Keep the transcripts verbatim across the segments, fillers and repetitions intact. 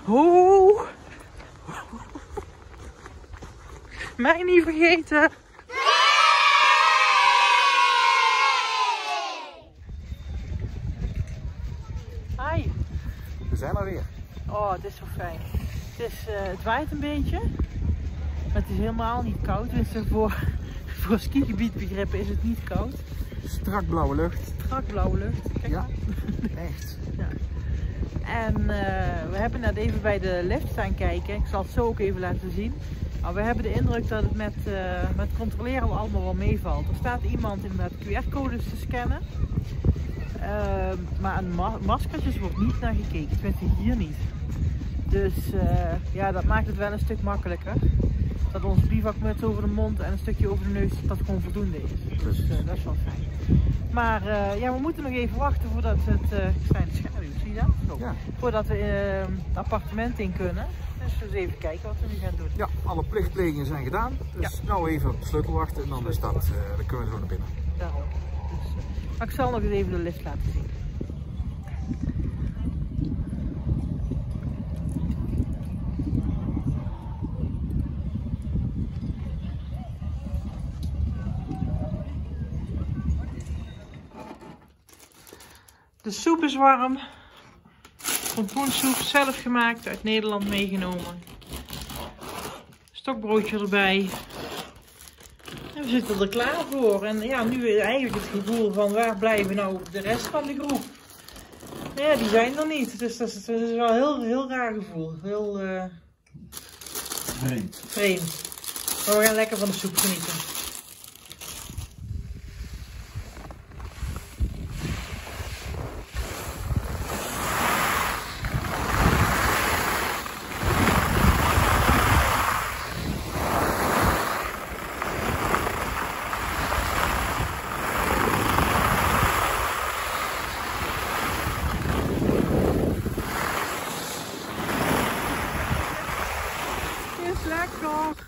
Oh. Mij niet vergeten. Hi. We zijn er weer. Oh, het is zo fijn. Het, is, uh, het waait een beetje. Maar het is helemaal niet koud. Dus voor, voor skigebiedbegrippen is het niet koud. Strak blauwe lucht. Strak blauwe lucht. Kijk ja, maar. echt. Ja. En uh, we hebben net even bij de lift staan kijken. Ik zal het zo ook even laten zien. Maar we hebben de indruk dat het met, uh, met controleren allemaal wel meevalt. Er staat iemand inderdaad Q R-codes te scannen. Uh, maar aan ma maskertjes wordt niet naar gekeken. Tenminste hier niet. Dus uh, ja, dat maakt het wel een stuk makkelijker. Dat onze bivakmuts over de mond en een stukje over de neus, dat gewoon voldoende is. Dus uh, dat is wel fijn. Maar uh, ja, we moeten nog even wachten voordat het, uh, ik sta in de schaduw, zie je dat? Zo. Ja. Voordat we uh, het appartement in kunnen. Dus we eens even kijken wat we nu gaan doen. Ja, alle plichtplegingen zijn gedaan. Dus ja. Nou even op de sleutel wachten en dan is dat, uh, dan kunnen we zo naar binnen. Daarom. Dus, uh, maar ik zal nog eens even de lift laten zien. De soep is warm. Pompoensoep zelf gemaakt, uit Nederland meegenomen. Stokbroodje erbij. En we zitten er klaar voor. En ja, nu eigenlijk het gevoel van waar blijven nou de rest van de groep. Nou ja, die zijn er niet. Dus dat is, dat is wel een heel, heel raar gevoel. Heel uh, vreemd. vreemd. Maar we gaan lekker van de soep genieten. Lekker!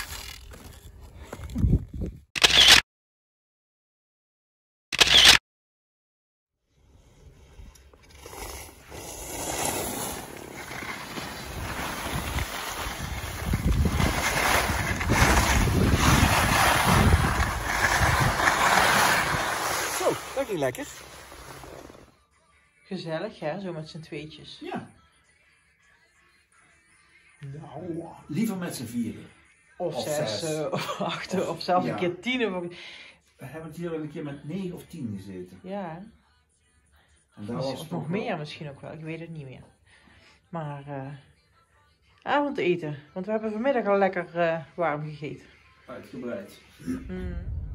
Zo, dat ging lekker. Gezellig hè, zo met z'n tweetjes. Ja. Nou, liever met z'n vieren. Of, of zes, zes. Uh, of acht, of, of zelfs ja. een keer tien. Of... We hebben het hier wel een keer met negen of tien gezeten. Ja. En daar of, was of nog meer wel... misschien ook wel, ik weet het niet meer. Maar uh, avondeten, want we hebben vanmiddag al lekker uh, warm gegeten. Uitgebreid. Mm.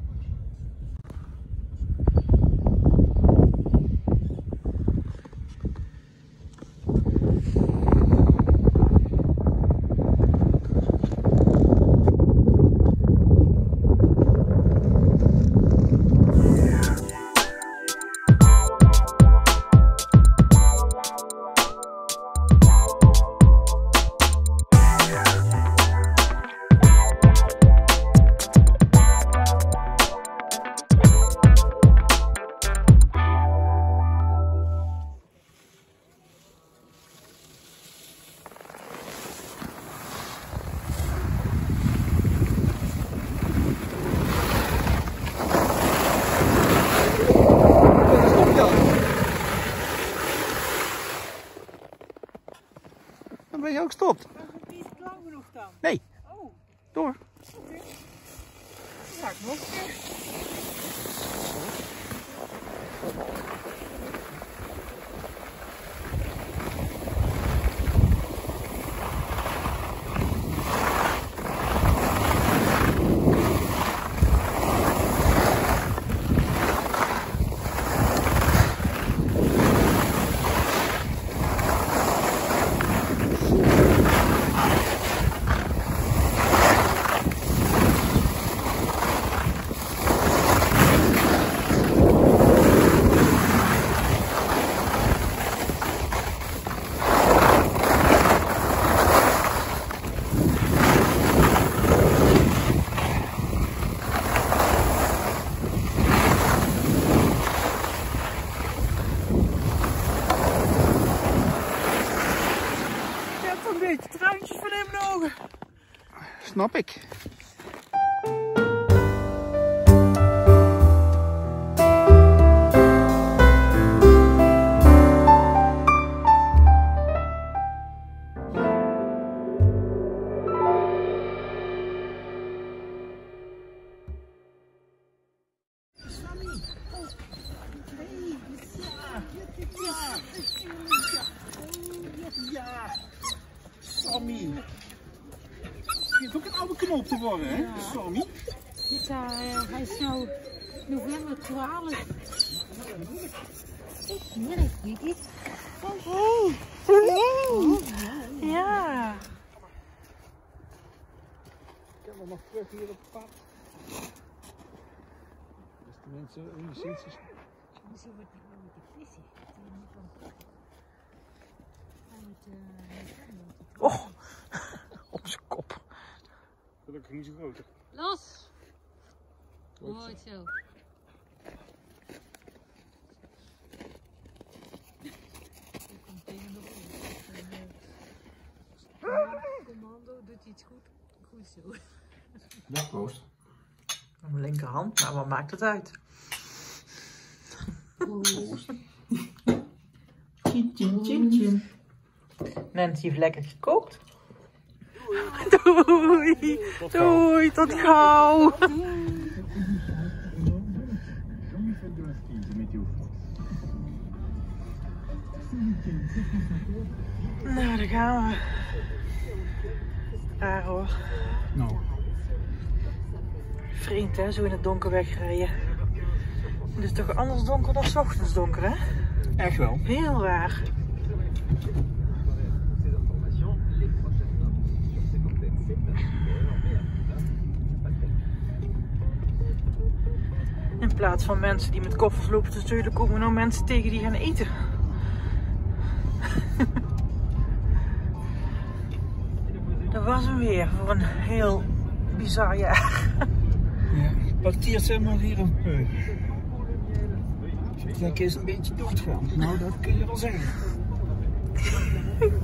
Dan ben je ook gestopt. Maar het is niet lang genoeg dan? Nee. Oh. Door. Oké. Okay. Ja, ik nog een keer. beetje traantjes van in mijn ogen. Snap ik. Sammy. Je hebt ook een oude knop te worden, hè? Ja. Sammy. Dit, uh, hij is nou november twaalf. Hier is Didi. Oh, oh. Ja. Ik heb nog terug hier op het pad. Dus de mensen enigszins. Misschien wordt hij wel met die vissen. Oh, op zijn kop. Gelukkig niet zo groot. Los! Mooi zo. Commando doet iets goed. Goed zo. Ja, proost. Aan mijn linkerhand, maar wat maakt het uit? Proost. Tjin, tjin, tjin, tjin. Nancy heeft lekker gekookt. Doei! Doei, tot gauw! Nou, daar gaan we. Raar hoor. Nou. Vreemd hè, zo in het donker wegrijden. Het is toch anders donker dan 's ochtends donker hè? Echt wel. Heel raar. In plaats van mensen die met koffers lopen te zeulen, komen nou mensen tegen die gaan eten. Dat was hem weer voor een heel bizar jaar. Ja, parkeert zeg maar hier een peu. Dat is een beetje doodgaan. Nou, dat kun je wel zeggen.